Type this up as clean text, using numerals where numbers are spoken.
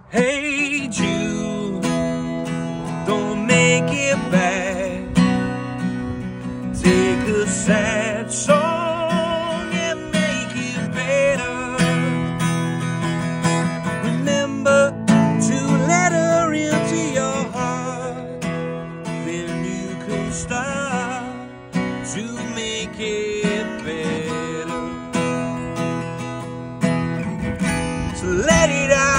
Hey Jude, don't make it bad. Take a sad song and make it better. Remember to let her into your heart, then you can start to make it better. So let it out.